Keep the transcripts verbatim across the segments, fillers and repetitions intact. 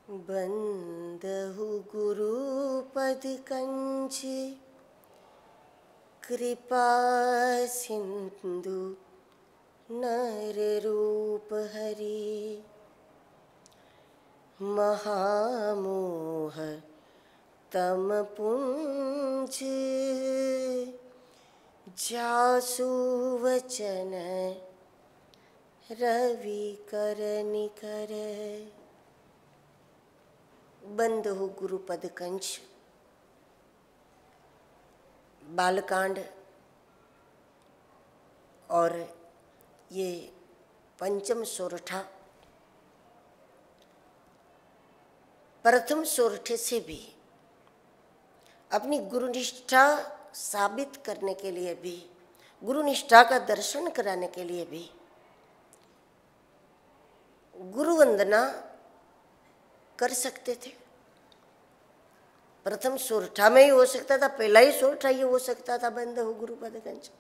बंदहु गुरुपद कंज कृपा सिंधु नर रूप हरि महामोह तम पुंज जासु वचन रवि कर निकर। बंदहु गुरुपद कंज बालकांड और ये पंचम सोरठा प्रथम सोरठे से भी अपनी गुरुनिष्ठा साबित करने के लिए भी, गुरुनिष्ठा का दर्शन कराने के लिए भी गुरु वंदना कर सकते थे। प्रथम सोरठा में ही हो सकता था, पहला ही सोरठा ये हो सकता था बंदहु गुरुपद कंज।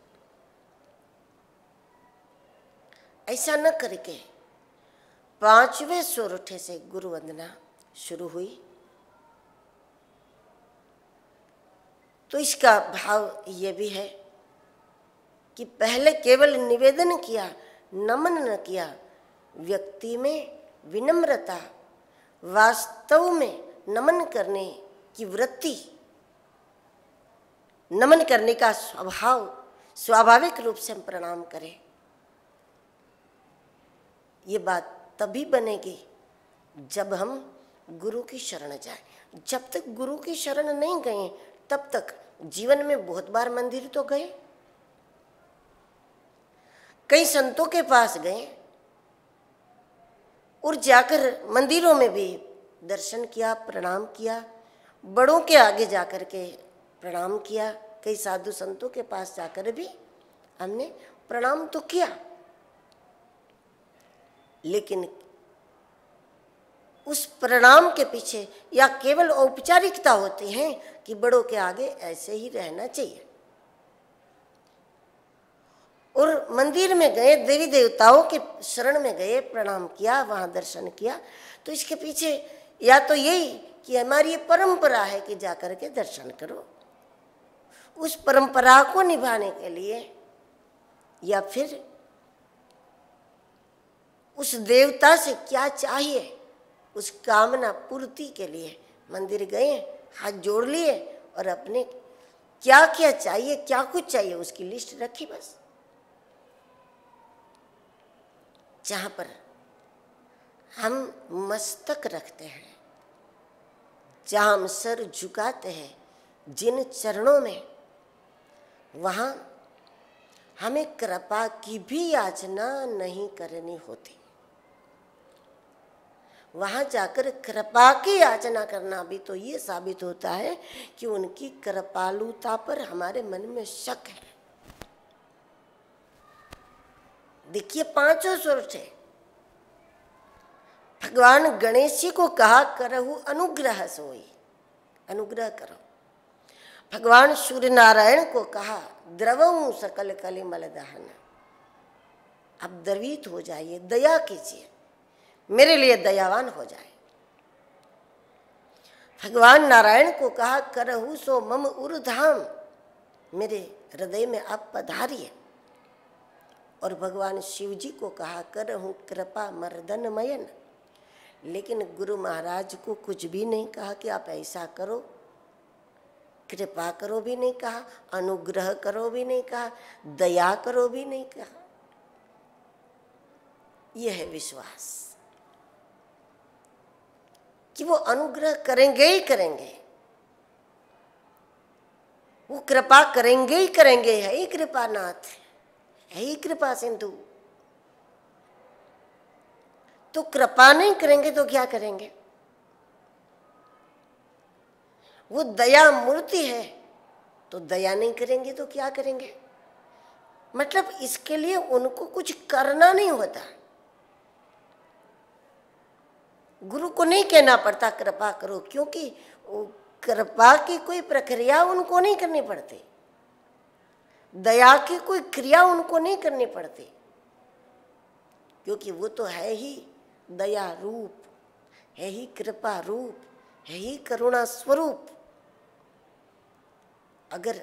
ऐसा न करके पांचवें सोरठे से गुरु वंदना शुरू हुई। तो इसका भाव ये भी है कि पहले केवल निवेदन किया, नमन न किया। व्यक्ति में विनम्रता, वास्तव में नमन करने की वृत्ति, नमन करने का स्वभाव, स्वाभाविक रूप से हम प्रणाम करें। ये बात तभी बनेगी जब हम गुरु की शरण जाएं। जब तक गुरु की शरण नहीं गए तब तक जीवन में बहुत बार मंदिर तो गए, कई संतों के पास गए और जाकर मंदिरों में भी दर्शन किया, प्रणाम किया, बड़ों के आगे जाकर के प्रणाम किया, कई साधु संतों के पास जाकर भी हमने प्रणाम तो किया। लेकिन उस प्रणाम के पीछे या केवल औपचारिकता होती है कि बड़ों के आगे ऐसे ही रहना चाहिए। और मंदिर में गए, देवी देवताओं के शरण में गए, प्रणाम किया, वहां दर्शन किया, तो इसके पीछे या तो यही कि हमारी ये परंपरा है कि जाकर के दर्शन करो। उस परंपरा को निभाने के लिए या फिर उस देवता से क्या चाहिए, उस कामना पूर्ति के लिए मंदिर गए, हाथ जोड़ लिए और अपने क्या क्या चाहिए, क्या कुछ चाहिए उसकी लिस्ट रखी। बस जहां पर हम मस्तक रखते हैं, जहां हम सर झुकाते हैं, जिन चरणों में, वहां हमें कृपा की भी याचना नहीं करनी होती। वहां जाकर कृपा की याचना करना भी तो ये साबित होता है कि उनकी कृपालुता पर हमारे मन में शक है। देखिए पांचों सोरठे भगवान गणेश जी को कहा करहु अनुग्रह सोई, अनुग्रह करो। भगवान सूर्य नारायण को कहा द्रवऊ सकल कलिमल दहन, अब द्रवित हो जाइए, दया कीजिए, मेरे लिए दयावान हो जाए। भगवान नारायण को कहा करहु सो मम उर्धाम, मेरे हृदय में आप पधारिए। और भगवान शिव जी को कहा करहु कृपा मर्दन मयन, लेकिन गुरु महाराज को कुछ भी नहीं कहा कि आप ऐसा करो, कृपा करो भी नहीं कहा, अनुग्रह करो भी नहीं कहा, दया करो भी नहीं कहा। यह है विश्वास कि वो अनुग्रह करेंगे ही करेंगे, वो कृपा करेंगे ही करेंगे। है ही कृपानाथ, है ही कृपा सिंधु। तो कृपा नहीं करेंगे तो क्या करेंगे? वो दया मूर्ति है, तो दया नहीं करेंगे तो क्या करेंगे? मतलब इसके लिए उनको कुछ करना नहीं होता। गुरु को नहीं कहना पड़ता कृपा करो, क्योंकि कृपा की कोई प्रक्रिया उनको नहीं करनी पड़ती, दया की कोई क्रिया उनको नहीं करनी पड़ती, क्योंकि वो तो है ही दया रूप, है ही कृपा रूप, है ही करुणा स्वरूप। अगर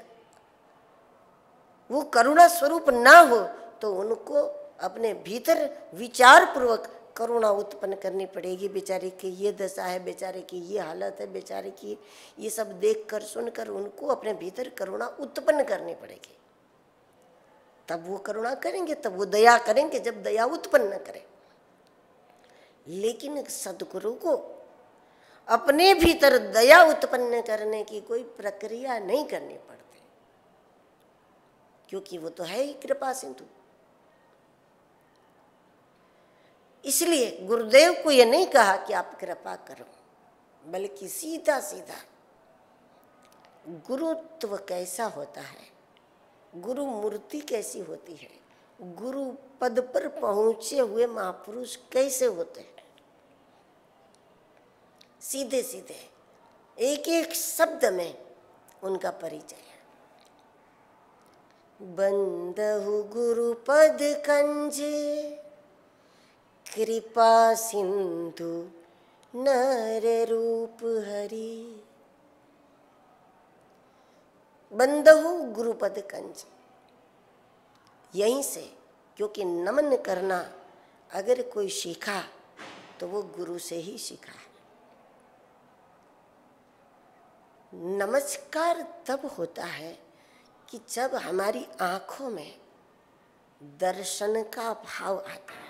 वो करुणा स्वरूप ना हो तो उनको अपने भीतर विचार पूर्वक करुणा उत्पन्न करनी पड़ेगी। बेचारे की ये दशा है, बेचारे की ये हालत है, बेचारे की ये सब देखकर सुनकर उनको अपने भीतर करुणा उत्पन्न करनी पड़ेगी। तब वो करुणा करेंगे, तब वो दया करेंगे, जब दया उत्पन्न करें। लेकिन सदगुरु को अपने भीतर दया उत्पन्न करने की कोई प्रक्रिया नहीं करनी पड़ती, क्योंकि वो तो है ही कृपा सिंधु। इसलिए गुरुदेव को ये नहीं कहा कि आप कृपा करो, बल्कि सीधा सीधा गुरुत्व कैसा होता है, गुरु मूर्ति कैसी होती है, गुरु पद पर पहुंचे हुए महापुरुष कैसे होते हैं, सीधे सीधे एक एक शब्द में उनका परिचय है। बंदहु गुरु पद कंजे, कृपा सिंधु नर रूप हरि। बंदहु गुरुपद कंज, यहीं से, क्योंकि नमन करना अगर कोई सीखा तो वो गुरु से ही सीखा है। नमस्कार तब होता है कि जब हमारी आंखों में दर्शन का भाव आता है।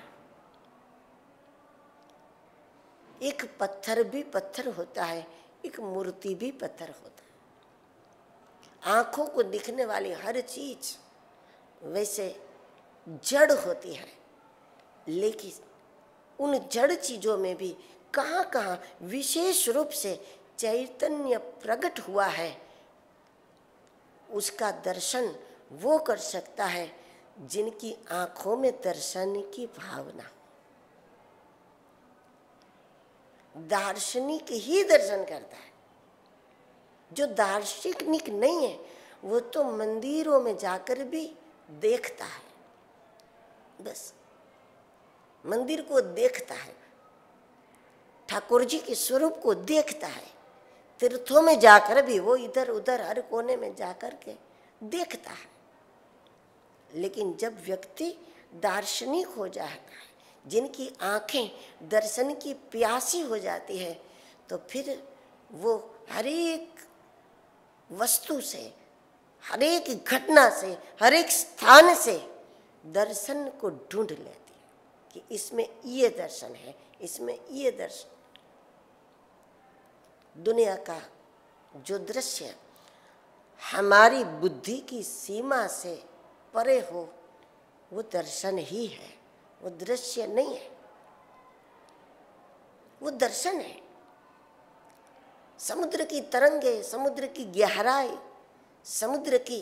एक पत्थर भी पत्थर होता है, एक मूर्ति भी पत्थर होता है। आंखों को दिखने वाली हर चीज वैसे जड़ होती है, लेकिन उन जड़ चीजों में भी कहाँ कहाँ विशेष रूप से चैतन्य प्रकट हुआ है, उसका दर्शन वो कर सकता है जिनकी आंखों में दर्शन की भावना। दार्शनिक ही दर्शन करता है, जो दार्शनिक नहीं है वो तो मंदिरों में जाकर भी देखता है, बस मंदिर को देखता है, ठाकुर जी के स्वरूप को देखता है। तीर्थों में जाकर भी वो इधर उधर हर कोने में जाकर के देखता है। लेकिन जब व्यक्ति दार्शनिक हो जाता है, जिनकी आंखें दर्शन की प्यासी हो जाती है, तो फिर वो हर एक वस्तु से, हर एक घटना से, हर एक स्थान से दर्शन को ढूंढ लेती है कि इसमें ये दर्शन है, इसमें ये दर्शन। दुनिया का जो दृश्य हमारी बुद्धि की सीमा से परे हो वो दर्शन ही है, वो दृश्य नहीं है, वो दर्शन है। समुद्र की तरंगे, समुद्र की गहराई, समुद्र की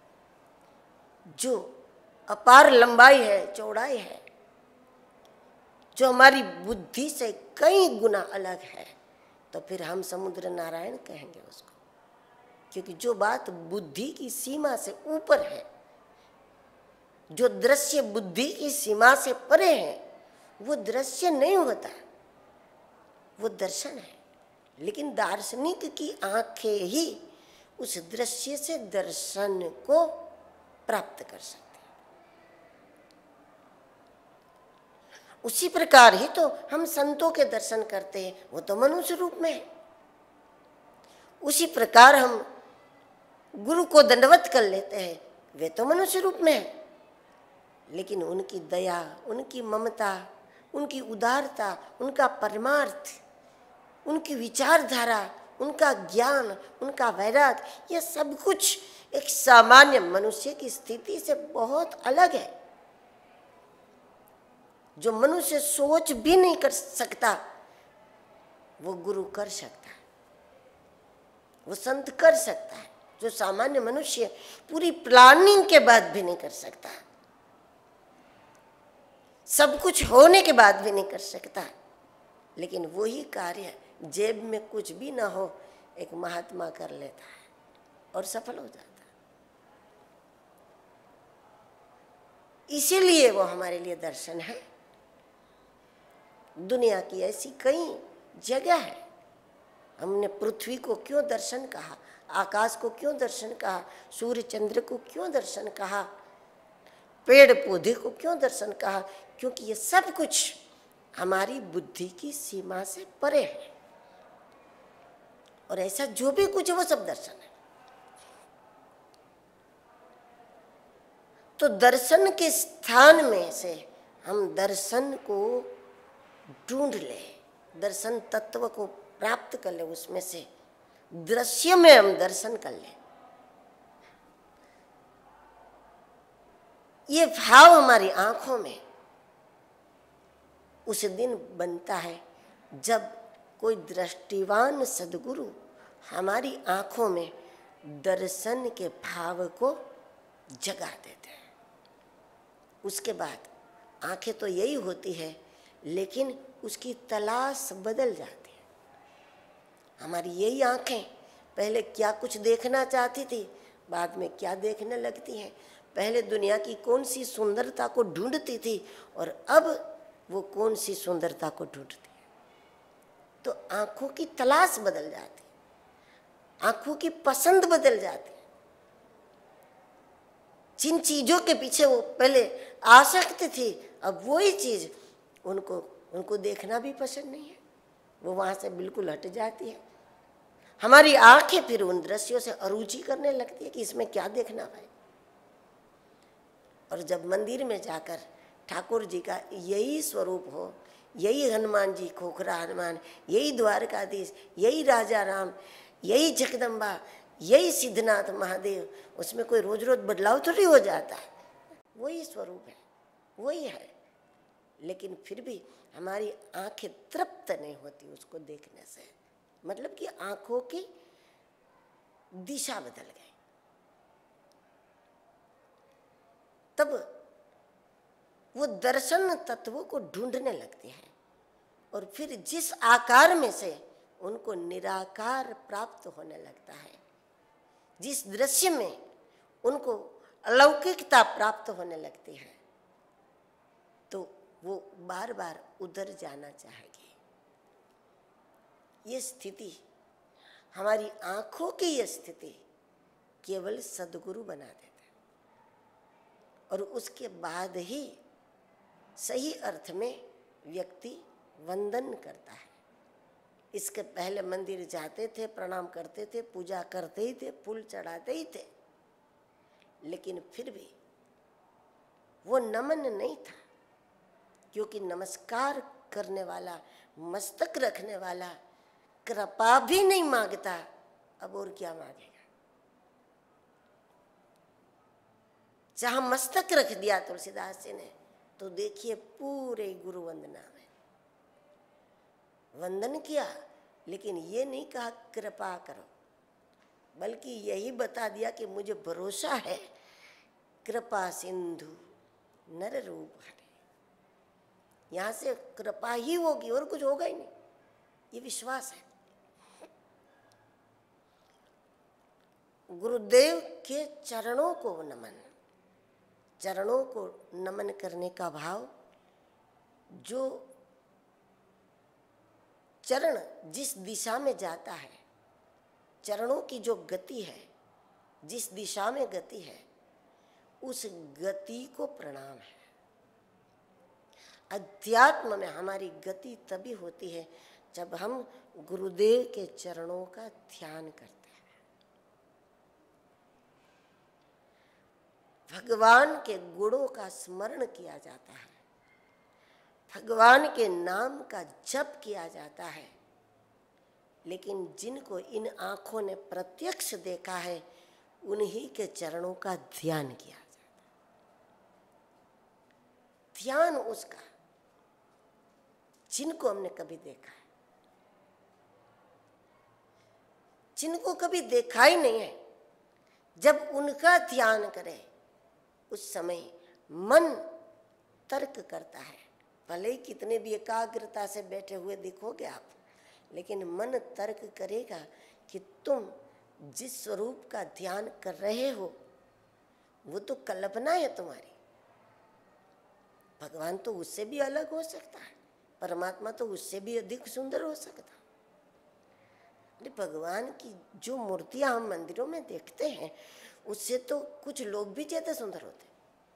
जो अपार लंबाई है, चौड़ाई है, जो हमारी बुद्धि से कई गुना अलग है, तो फिर हम समुद्र नारायण कहेंगे उसको। क्योंकि जो बात बुद्धि की सीमा से ऊपर है, जो दृश्य बुद्धि की सीमा से परे है, वो दृश्य नहीं होता, वो दर्शन है। लेकिन दार्शनिक की आंखें ही उस दृश्य से दर्शन को प्राप्त कर सकते हैं। उसी प्रकार ही तो हम संतों के दर्शन करते हैं, वो तो मनुष्य रूप में है। उसी प्रकार हम गुरु को दंडवत कर लेते हैं, वे तो मनुष्य रूप में है। लेकिन उनकी दया, उनकी ममता, उनकी उदारता, उनका परमार्थ, उनकी विचारधारा, उनका ज्ञान, उनका वैराग, ये सब कुछ एक सामान्य मनुष्य की स्थिति से बहुत अलग है। जो मनुष्य सोच भी नहीं कर सकता वो गुरु कर सकता है, वो संत कर सकता है। जो सामान्य मनुष्य पूरी प्लानिंग के बाद भी नहीं कर सकता, सब कुछ होने के बाद भी नहीं कर सकता, लेकिन वही कार्य जेब में कुछ भी ना हो एक महात्मा कर लेता है और सफल हो जाता है। इसीलिए वो हमारे लिए दर्शन है। दुनिया की ऐसी कई जगह है। हमने पृथ्वी को क्यों दर्शन कहा, आकाश को क्यों दर्शन कहा, सूर्य चंद्र को क्यों दर्शन कहा, पेड़ पौधे को क्यों दर्शन कहा? क्योंकि ये सब कुछ हमारी बुद्धि की सीमा से परे है। और ऐसा जो भी कुछ है वो सब दर्शन है। तो दर्शन के स्थान में से हम दर्शन को ढूंढ ले, दर्शन तत्व को प्राप्त कर ले, उसमें से दृश्य में हम दर्शन कर ले। ये भाव हमारी आंखों में उस दिन बनता है जब कोई दृष्टिवान सद्गुरु हमारी आंखों में दर्शन के भाव को जगा देते हैं। उसके बाद आंखें तो यही होती है, लेकिन उसकी तलाश बदल जाती है। हमारी यही आंखें पहले क्या कुछ देखना चाहती थी, बाद में क्या देखने लगती हैं। पहले दुनिया की कौन सी सुंदरता को ढूंढती थी और अब वो कौन सी सुंदरता को ढूंढती है। तो आंखों की तलाश बदल जाती है, आंखों की पसंद बदल जाती है। जिन चीजों के पीछे वो पहले आसक्त थी, अब वही चीज उनको उनको देखना भी पसंद नहीं है, वो वहां से बिल्कुल हट जाती है। हमारी आंखें फिर उन दृश्यों से अरुचि करने लगती है कि इसमें क्या देखना भाई। और जब मंदिर में जाकर ठाकुर जी का यही स्वरूप हो, यही हनुमान जी खोखरा हनुमान, यही द्वारकाधीश, यही राजा राम, यही जगदम्बा, यही सिद्धनाथ महादेव, उसमें कोई रोज रोज बदलाव थोड़ी हो जाता है, वही स्वरूप है, वही है। लेकिन फिर भी हमारी आंखें तृप्त नहीं होती उसको देखने से, मतलब कि आंखों की दिशा बदल गई। तब वो दर्शन तत्वों को ढूंढने लगती है और फिर जिस आकार में से उनको निराकार प्राप्त होने लगता है, जिस दृश्य में उनको अलौकिकता प्राप्त होने लगती है, तो वो बार बार उधर जाना चाहेगी। ये स्थिति, हमारी आंखों की ये स्थिति केवल सद्गुरु बना देता है और उसके बाद ही सही अर्थ में व्यक्ति वंदन करता है। इसके पहले मंदिर जाते थे, प्रणाम करते थे, पूजा करते ही थे, फूल चढ़ाते ही थे, लेकिन फिर भी वो नमन नहीं था, क्योंकि नमस्कार करने वाला, मस्तक रखने वाला कृपा भी नहीं मांगता, अब और क्या मांगेगा। जहां मस्तक रख दिया तुलसीदास जी ने, तो देखिए पूरे गुरु वंदना में वंदन किया, लेकिन ये नहीं कहा कृपा करो, बल्कि यही बता दिया कि मुझे भरोसा है कृपा सिंधु नर रूप हरे। यहां से कृपा ही होगी और कुछ होगा ही नहीं, ये विश्वास है। गुरुदेव के चरणों को नमन, चरणों को नमन करने का भाव, जो चरण जिस दिशा में जाता है, चरणों की जो गति है, जिस दिशा में गति है, उस गति को प्रणाम है। अध्यात्म में हमारी गति तभी होती है जब हम गुरुदेव के चरणों का ध्यान करते हैं। भगवान के गुणों का स्मरण किया जाता है, भगवान के नाम का जप किया जाता है, लेकिन जिनको इन आंखों ने प्रत्यक्ष देखा है, उन्हीं के चरणों का ध्यान किया जाता है। ध्यान उसका जिनको हमने कभी देखा है, जिनको कभी देखा ही नहीं है, जब उनका ध्यान करें, उस समय मन तर्क करता है। भले ही कितने भी एकाग्रता से बैठे हुए दिखोगे आप, लेकिन मन तर्क करेगा कि तुम जिस स्वरूप का ध्यान कर रहे हो वो तो कल्पना है तुम्हारी, भगवान तो उससे भी अलग हो सकता है, परमात्मा तो उससे भी अधिक सुंदर हो सकता। भगवान की जो मूर्तियां हम मंदिरों में देखते हैं उससे तो कुछ लोग भी ज्यादा सुंदर होते।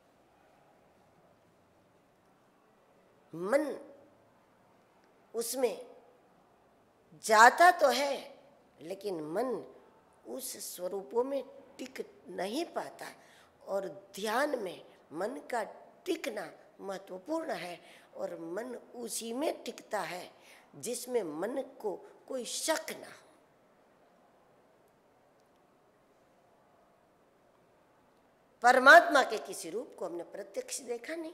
मन उसमें जाता तो है लेकिन मन उस स्वरूपों में टिक नहीं पाता, और ध्यान में मन का टिकना महत्वपूर्ण है, और मन उसी में टिकता है जिसमें मन को कोई शक ना हो। परमात्मा के किसी रूप को हमने प्रत्यक्ष देखा नहीं।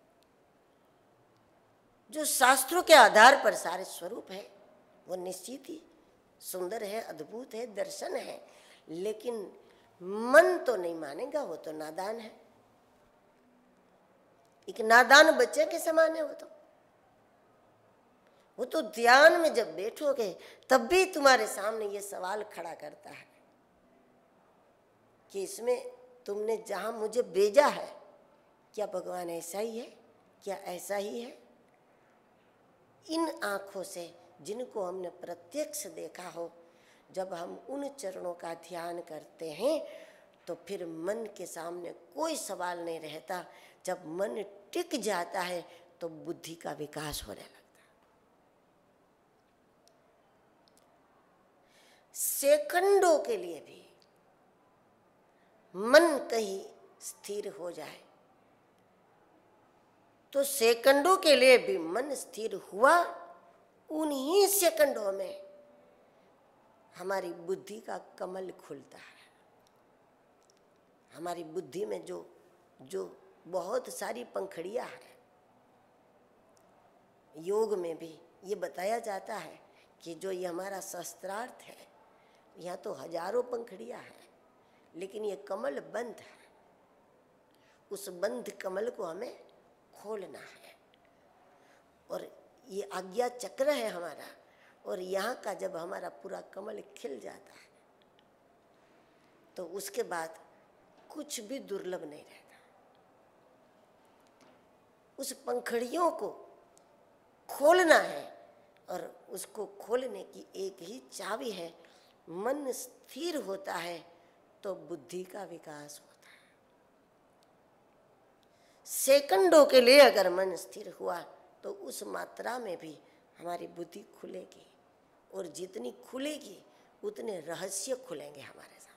जो शास्त्रों के आधार पर सारे स्वरूप है वो निश्चित ही सुंदर है, अद्भुत है, दर्शन है, लेकिन मन तो नहीं मानेगा, वो तो नादान है। एक नादान बच्चे के समान है वो तो वो तो ध्यान में जब बैठोगे तब भी तुम्हारे सामने ये सवाल खड़ा करता है कि इसमें तुमने जहां मुझे भेजा है क्या भगवान ऐसा ही है, क्या ऐसा ही है। इन आंखों से जिनको हमने प्रत्यक्ष देखा हो, जब हम उन चरणों का ध्यान करते हैं तो फिर मन के सामने कोई सवाल नहीं रहता। जब मन टिक जाता है तो बुद्धि का विकास होने लगता है। सेकंडों के लिए भी मन कहीं स्थिर हो जाए तो सेकंडों के लिए भी मन स्थिर हुआ, उन्हीं सेकंडों में हमारी बुद्धि का कमल खुलता है। हमारी बुद्धि में जो जो बहुत सारी पंखड़ियां हैं, योग में भी ये बताया जाता है कि जो ये हमारा शस्त्रार्थ है, यहाँ तो हजारों पंखड़ियां हैं, लेकिन ये कमल बंद है। उस बंद कमल को हमें खोलना है, और ये आज्ञा चक्र है हमारा, और यहाँ का जब हमारा पूरा कमल खिल जाता है तो उसके बाद कुछ भी दुर्लभ नहीं रहता। उस पंखड़ियों को खोलना है, और उसको खोलने की एक ही चाबी है, मन स्थिर होता है तो बुद्धि का विकास होता है। सेकंडों के लिए अगर मन स्थिर हुआ तो उस मात्रा में भी हमारी बुद्धि खुलेगी, और जितनी खुलेगी उतने रहस्य खुलेंगे हमारे साथ।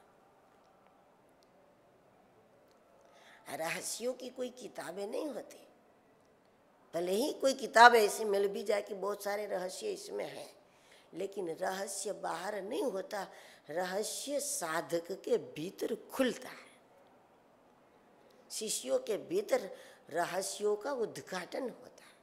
रहस्यों की कोई किताबें नहीं होती, भले ही कोई किताब ऐसी मिल भी जाए कि बहुत सारे रहस्य इसमें हैं, लेकिन रहस्य बाहर नहीं होता, रहस्य साधक के भीतर खुलता है। शिष्यों के भीतर रहस्यों का उद्घाटन होता है।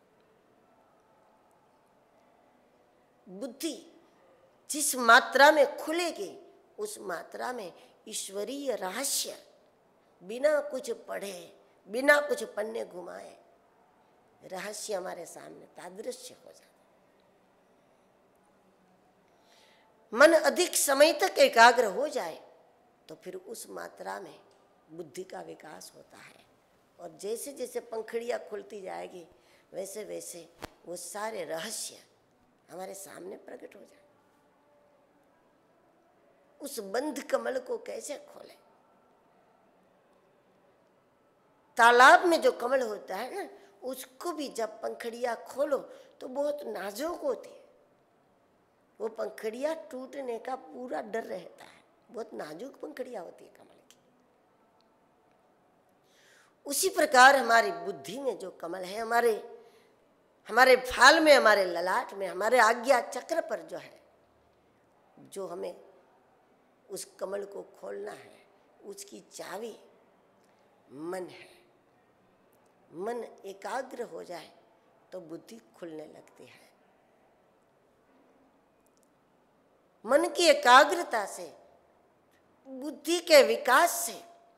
बुद्धि जिस मात्रा में खुलेगी उस मात्रा में ईश्वरीय रहस्य बिना कुछ पढ़े, बिना कुछ पन्ने घुमाए रहस्य हमारे सामने तादृश्य हो जाता। मन अधिक समय तक एकाग्र हो जाए तो फिर उस मात्रा में बुद्धि का विकास होता है, और जैसे जैसे पंखड़ियां खुलती जाएगी वैसे वैसे वो सारे रहस्य हमारे सामने प्रकट हो जाए। उस बंद कमल को कैसे खोले? तालाब में जो कमल होता है ना, उसको भी जब पंखड़ियां खोलो तो बहुत नाजुक होती है। वो पंखड़ियां टूटने का पूरा डर रहता है, बहुत नाजुक पंखड़ियां होती है कमल की। उसी प्रकार हमारी बुद्धि में जो कमल है, हमारे हमारे फाल में, हमारे ललाट में, हमारे आज्ञा चक्र पर जो है, जो हमें उस कमल को खोलना है, उसकी चाबी मन है। मन एकाग्र हो जाए तो बुद्धि खुलने लगती है। मन की एकाग्रता से, बुद्धि के विकास से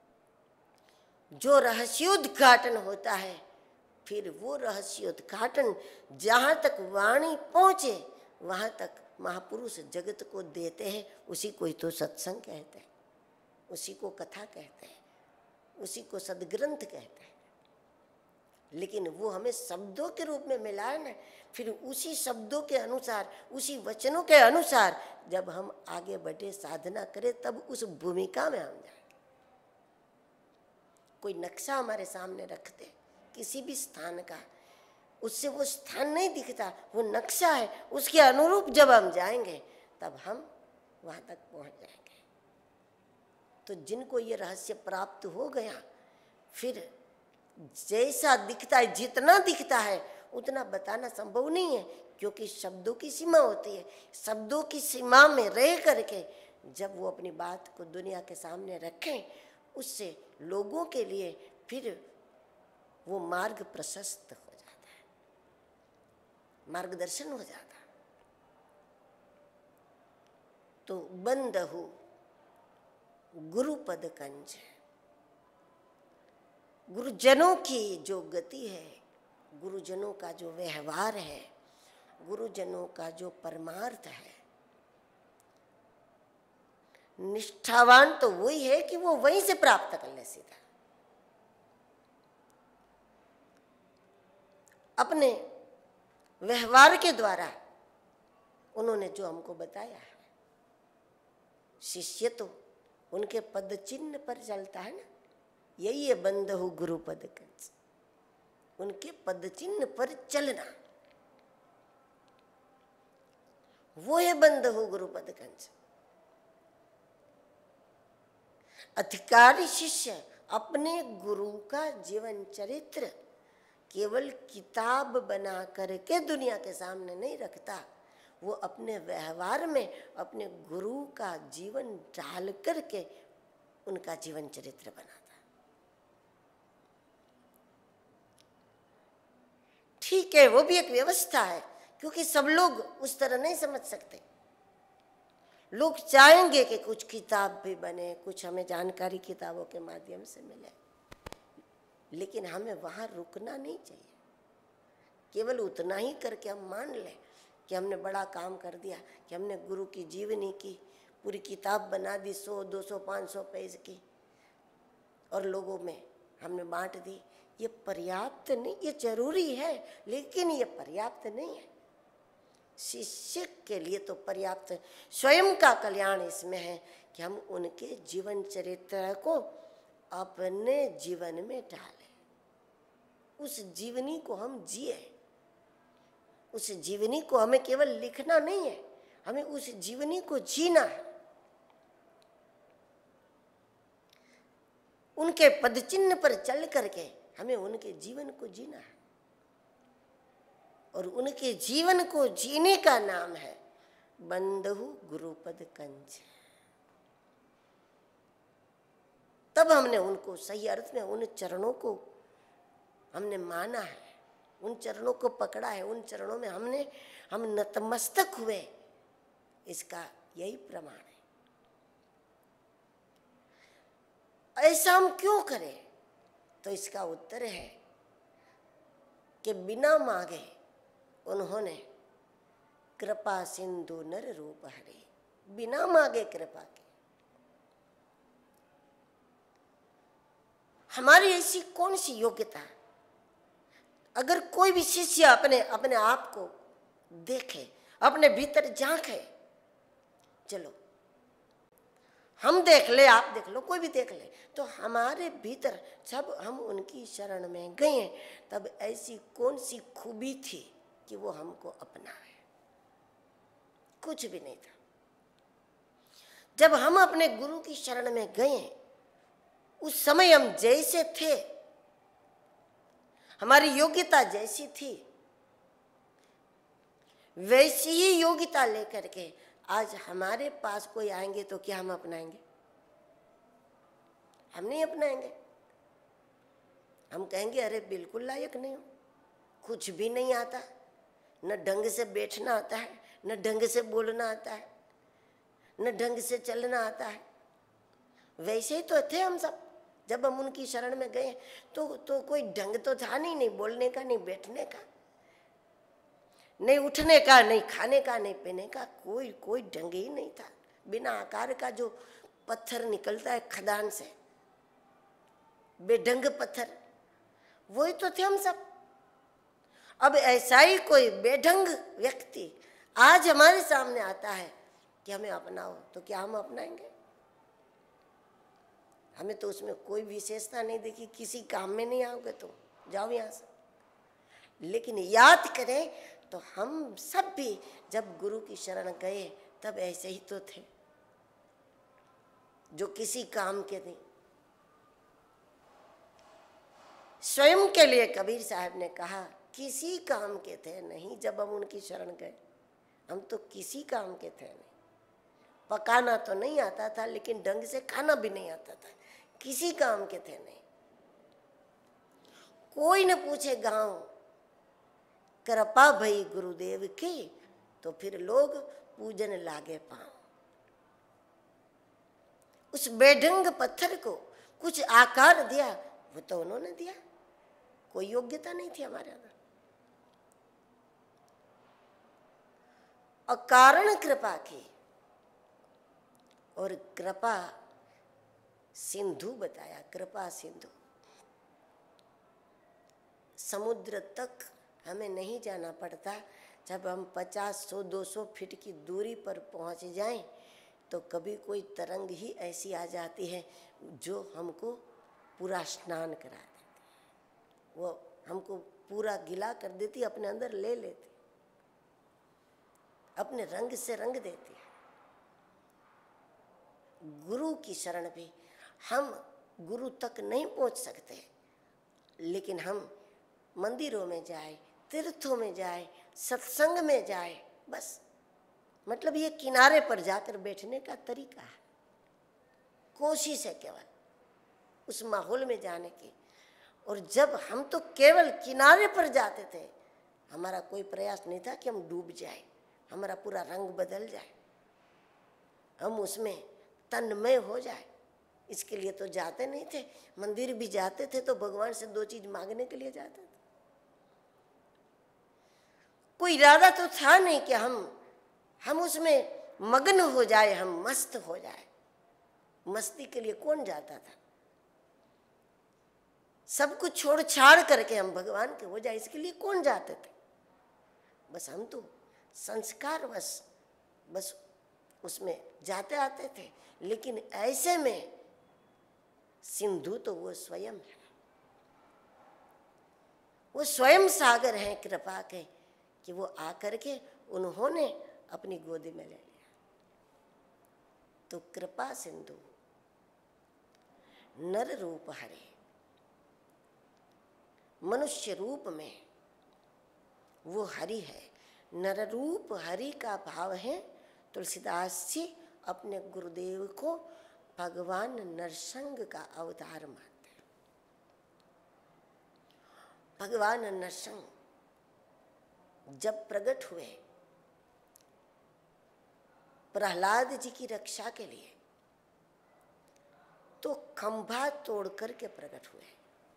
जो रहस्योद्घाटन होता है, फिर वो रहस्योद्घाटन जहाँ तक वाणी पहुँचे वहाँ तक महापुरुष जगत को देते हैं। उसी को ही तो सत्संग कहते हैं, उसी को कथा कहते हैं, उसी को सदग्रंथ कहते हैं। लेकिन वो हमें शब्दों के रूप में मिला है ना, फिर उसी शब्दों के अनुसार, उसी वचनों के अनुसार जब हम आगे बढ़े, साधना करें, तब उस भूमिका में हम जाएंगे। कोई नक्शा हमारे सामने रखते किसी भी स्थान का, उससे वो स्थान नहीं दिखता, वो नक्शा है, उसके अनुरूप जब हम जाएंगे तब हम वहां तक पहुंच जाएंगे। तो जिनको ये रहस्य प्राप्त हो गया, फिर जैसा दिखता है, जितना दिखता है उतना बताना संभव नहीं है, क्योंकि शब्दों की सीमा होती है। शब्दों की सीमा में रह करके जब वो अपनी बात को दुनिया के सामने रखें, उससे लोगों के लिए फिर वो मार्ग प्रशस्त हो जाता है, मार्गदर्शन हो जाता है। तो बंदहु गुरुपद कंज, गुरुजनों की जो गति है, गुरुजनों का जो व्यवहार है, गुरुजनों का जो परमार्थ है, निष्ठावान तो वही है कि वो वहीं से प्राप्त कर ले सीधा। अपने व्यवहार के द्वारा उन्होंने जो हमको बताया है, शिष्य तो उनके पद चिन्ह पर चलता है ना, यही है बंदहु गुरु पद कंज, उनके पद चिन्ह पर चलना, वो है बंदहु गुरु पद कंज। अधिकारी शिष्य अपने गुरु का जीवन चरित्र केवल किताब बना करके दुनिया के सामने नहीं रखता, वो अपने व्यवहार में अपने गुरु का जीवन डाल करके उनका जीवन चरित्र बनाता। ठीक है, वो भी एक व्यवस्था है, क्योंकि सब लोग उस तरह नहीं समझ सकते। लोग चाहेंगे कि कुछ किताब भी बने, कुछ हमें जानकारी किताबों के माध्यम से मिले, लेकिन हमें वहां रुकना नहीं चाहिए। केवल उतना ही करके हम मान लें कि हमने बड़ा काम कर दिया, कि हमने गुरु की जीवनी की पूरी किताब बना दी, सौ दो सौ पाँच सौ पेज की, और लोगों में हमने बांट दी। ये पर्याप्त नहीं, ये जरूरी है, लेकिन ये पर्याप्त नहीं है। शिष्य के लिए तो पर्याप्त है। स्वयं का कल्याण इसमें है कि हम उनके जीवन चरित्र को अपने जीवन में डालें, उस जीवनी को हम जिए। उस जीवनी को हमें केवल लिखना नहीं है, हमें उस जीवनी को जीना है। उनके पदचिन्ह पर चल करके हमें उनके जीवन को जीना है, और उनके जीवन को जीने का नाम है बंदहु गुरुपद कंज। तब हमने उनको सही अर्थ में उन चरणों को हमने माना है, उन चरणों को पकड़ा है, उन चरणों में हमने हम नतमस्तक हुए, इसका यही प्रमाण है। ऐसा हम क्यों करें? तो इसका उत्तर है कि बिना मांगे उन्होंने कृपा सिंधु नर रूप हरे, बिना मांगे कृपा की। हमारी ऐसी कौन सी योग्यता? अगर कोई भी शिष्य अपने अपने आप को देखे, अपने भीतर झांके, चलो हम देख ले, आप देख लो, कोई भी देख ले, तो हमारे भीतर जब हम उनकी शरण में गए तब ऐसी कौन सी खूबी थी कि वो हमको अपनाए? कुछ भी नहीं था। जब हम अपने गुरु की शरण में गए, उस समय हम जैसे थे, हमारी योग्यता जैसी थी, वैसी ही योग्यता लेकर के आज हमारे पास कोई आएंगे तो क्या हम अपनाएंगे? हम नहीं अपनाएंगे। हम कहेंगे अरे बिल्कुल लायक नहीं हो, कुछ भी नहीं आता, न ढंग से बैठना आता है, न ढंग से बोलना आता है, न ढंग से चलना आता है। वैसे ही तो थे हम सब। जब हम उनकी शरण में गए तो तो कोई ढंग तो था नहीं, नहीं बोलने का, नहीं बैठने का, नहीं उठने का, नहीं खाने का, नहीं पीने का, कोई कोई ढंग ही नहीं था। बिना आकार का जो पत्थर निकलता है खदान से, बेढंग पत्थर, वही तो थे हम सब। अब ऐसा ही कोई बेढंग व्यक्ति आज हमारे सामने आता है कि हमें अपनाओ, तो क्या हम अपनाएंगे? हमें तो उसमें कोई विशेषता नहीं देखी, किसी काम में नहीं आओगे तो जाओ यहाँ से। लेकिन याद करें तो हम सब भी जब गुरु की शरण गए तब ऐसे ही तो थे, जो किसी काम के नहीं। स्वयं के लिए कबीर साहब ने कहा किसी काम के थे नहीं जब हम उनकी शरण गए। हम तो किसी काम के थे नहीं। पकाना तो नहीं आता था, लेकिन ढंग से खाना भी नहीं आता था, किसी काम के थे नहीं। कोई न पूछे गांव कृपा भई गुरुदेव की, तो फिर लोग पूजन लागे पांव। उस बेढंग पत्थर को कुछ आकार दिया, वो तो उन्होंने दिया, कोई योग्यता नहीं थी हमारे अंदर। अकारण कृपा की, और कृपा सिंधु बताया। कृपा सिंधु, समुद्र तक हमें नहीं जाना पड़ता। जब हम पचास सौ दो सौ फीट की दूरी पर पहुंच जाएं तो कभी कोई तरंग ही ऐसी आ जाती है जो हमको पूरा स्नान करा देती, वो हमको पूरा गिला कर देती, अपने अंदर ले लेती, अपने रंग से रंग देती है। गुरु की शरण भी हम गुरु तक नहीं पहुंच सकते, लेकिन हम मंदिरों में जाए, तीर्थों में जाए, सत्संग में जाए, बस मतलब ये किनारे पर जाकर बैठने का तरीका है। कोशिश है केवल उस माहौल में जाने की। और जब हम तो केवल किनारे पर जाते थे, हमारा कोई प्रयास नहीं था कि हम डूब जाए, हमारा पूरा रंग बदल जाए, हम उसमें तन्मय हो जाए। इसके लिए तो जाते नहीं थे। मंदिर भी जाते थे तो भगवान से दो चीज मांगने के लिए जाते थे। कोई इरादा तो था नहीं कि हम हम उसमें मग्न हो जाए, हम मस्त हो जाए। मस्ती के लिए कौन जाता था? सब कुछ छोड़ छाड़ करके हम भगवान के हो जाए, इसके लिए कौन जाते थे? बस हम तो संस्कार बस बस उसमें जाते आते थे। लेकिन ऐसे में सिंधु तो वो स्वयं है, वो स्वयं सागर हैं कृपा के, कि वो आकर के उन्होंने अपनी गोदी में ले लिया। तो कृपा सिंधु नर रूप हरे, मनुष्य रूप में वो हरि है। नर रूप हरि का भाव है। तुलसीदास जी अपने गुरुदेव को भगवान नरसिंह का अवतार मानते हैं। भगवान नरसिंह जब प्रकट हुए प्रहलाद जी की रक्षा के लिए, तो खंभा तोड़ करके प्रकट हुए।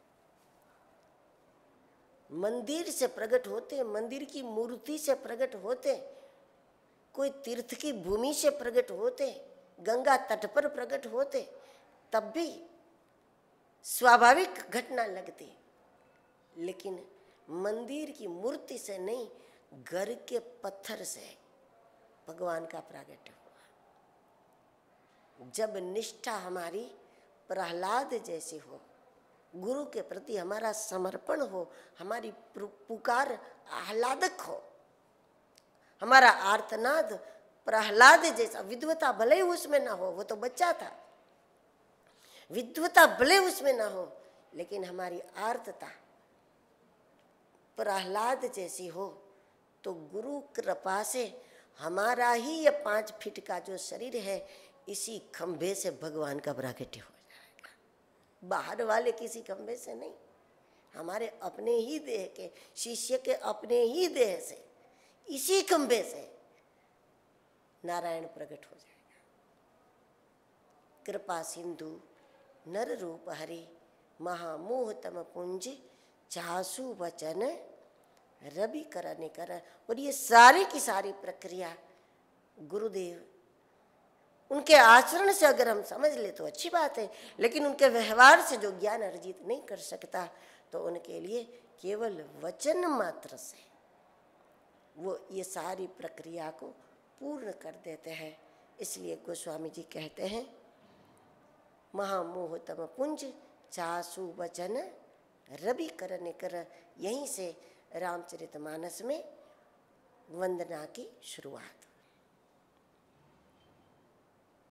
मंदिर से प्रकट होते, मंदिर की मूर्ति से प्रकट होते, कोई तीर्थ की भूमि से प्रकट होते, गंगा तट पर प्रकट होते, तब भी स्वाभाविक घटना लगती। लेकिन मंदिर की मूर्ति से नहीं, घर के पत्थर से भगवान का प्रागट्य हुआ। जब निष्ठा हमारी प्रहलाद जैसी हो, गुरु के प्रति हमारा समर्पण हो, हमारी पुकार आह्लादक हो, हमारा आर्तनाद प्रहलाद जैसा, विद्वता भले ही उसमें ना हो, वो तो बच्चा था, विद्वता भले उसमें ना हो, लेकिन हमारी आर्तता प्रहलाद जैसी हो, तो गुरु कृपा से हमारा ही ये पांच फीट का जो शरीर है, इसी खंभे से भगवान का प्रागट्य हो जाएगा। बाहर वाले किसी खंभे से नहीं, हमारे अपने ही देह के, शिष्य के अपने ही देह से, इसी खंभे से नारायण प्रकट हो जाएगा। कृपा सिंधु नर रूप हरि, महामोह तम पुंज चासु वचन रवि कर निकर। और ये सारी की सारी प्रक्रिया गुरुदेव, उनके आचरण से अगर हम समझ ले तो अच्छी बात है, लेकिन उनके व्यवहार से जो ज्ञान अर्जित नहीं कर सकता, तो उनके लिए केवल वचन मात्र से वो ये सारी प्रक्रिया को पूर्ण कर देते हैं। इसलिए गोस्वामी जी कहते हैं, महामोहतम पुंज चासु वचन रवि कर निकर। यहीं से रामचरितमानस में वंदना की शुरुआत।